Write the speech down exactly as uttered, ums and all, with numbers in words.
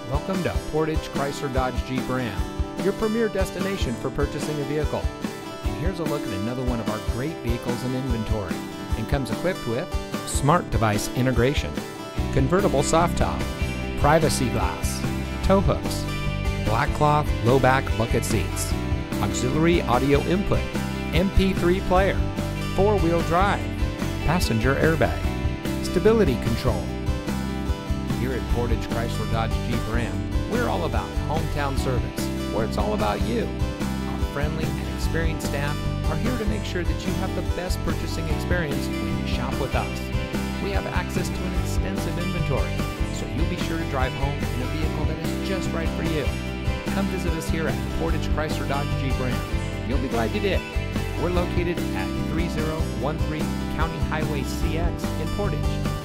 Welcome to Portage Chrysler Dodge Jeep Ram, your premier destination for purchasing a vehicle. And here's a look at another one of our great vehicles in inventory, and comes equipped with smart device integration, convertible soft top, privacy glass, tow hooks, black cloth low back bucket seats, auxiliary audio input, M P three player, four-wheel drive, passenger airbag, stability control. Here at Portage Chrysler Dodge Jeep Ram, we're all about hometown service, where it's all about you. Our friendly and experienced staff are here to make sure that you have the best purchasing experience when you shop with us. We have access to an extensive inventory, so you'll be sure to drive home in a vehicle that is just right for you. Come visit us here at Portage Chrysler Dodge Jeep Ram. You'll be glad you did. We're located at three zero one three County Highway C X in Portage.